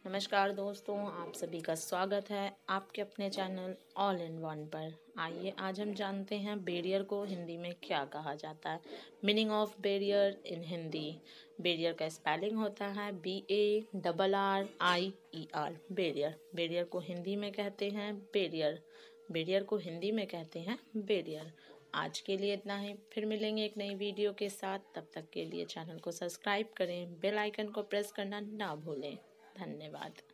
नमस्कार दोस्तों, आप सभी का स्वागत है आपके अपने चैनल ऑल इन वन पर। आइए आज हम जानते हैं बैरियर को हिंदी में क्या कहा जाता है। Meaning of barrier in Hindi. Barrier का स्पेलिंग होता है BARRIER। बैरियर। बैरियर को हिंदी में कहते हैं बैरियर। बैरियर को हिंदी में कहते हैं बैरियर। आज के लिए इतना ही, फिर मिलेंगे एक नई वीडियो के साथ। तब तक के लिए चैनल को सब्सक्राइब करें, बेल आइकन को प्रेस करना ना भूलें। धन्यवाद।